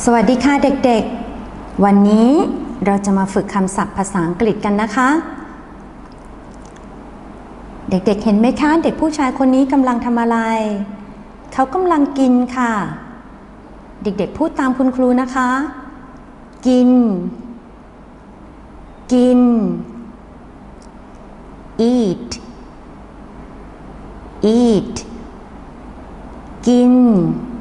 สวัสดีค่ะเด็กๆวันนี้เราจะมาฝึกคำศัพท์ภาษาอังกฤษกันนะคะเด็กๆเห็นไหมคะเด็กผู้ชายคนนี้กำลังทำอะไรเขากำลังกินค่ะเด็กๆพูดตามคุณครูนะคะกินกิน eat eat กิน